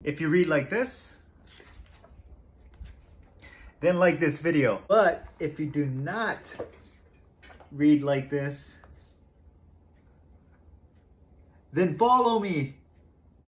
If you read like this, then like this video. But if you do not read like this, then follow me.